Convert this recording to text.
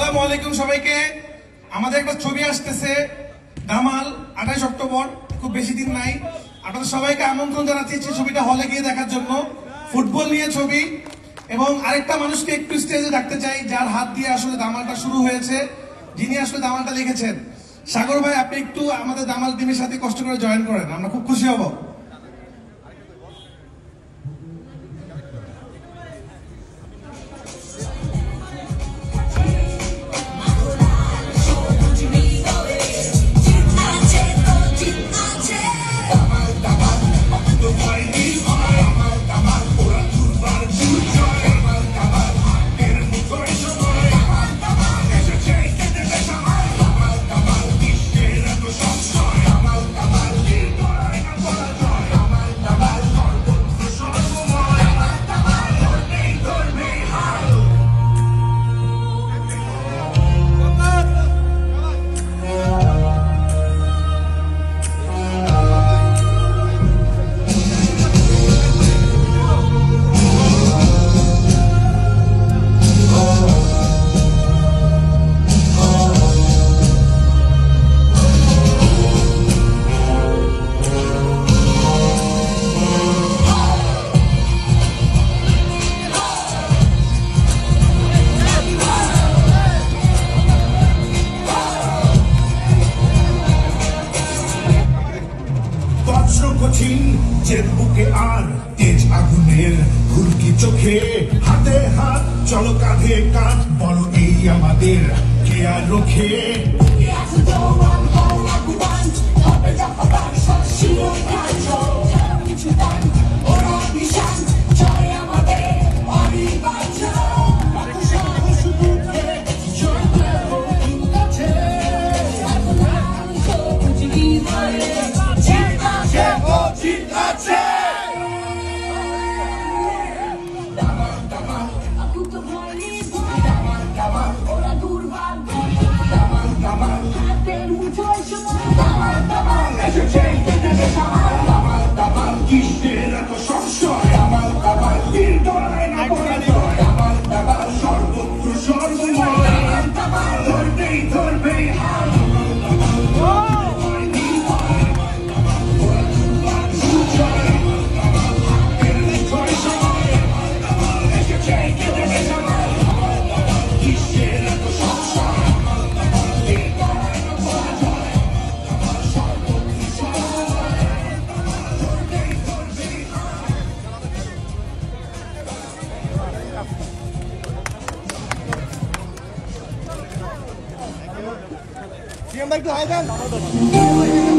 আসসালামু আলাইকুম সবাইকে। আমাদের একটা ছবি আসতেছে ধামাল 28 অক্টোবর, খুব বেশি দিন নাই। আপনাদের সবাইকে আমন্ত্রণ জানাচ্ছি ছবিটা হলে গিয়ে দেখার জন্য। ফুটবল নিয়ে ছবি। এবং আরেকটা মানুষকে একটু স্টেজে রাখতে চাই, যার হাত দিয়ে আসলে ধামালটা শুরু হয়েছে, যিনি আসলে ধামালটা লিখেছেন। সাগর ভাই, আপনি একটু আমাদের ধামাল টিমের সাথে কষ্ট করে জয়েন করেন, আমরা খুব খুশি হব। বুকে আর তেজ আগুনের ঘুরকি চোখে, হাতে হাত চলো কাঁধে কাঁধ, বলো এই আমাদের কে আর রোখে। Siang baik tuh, Aidan.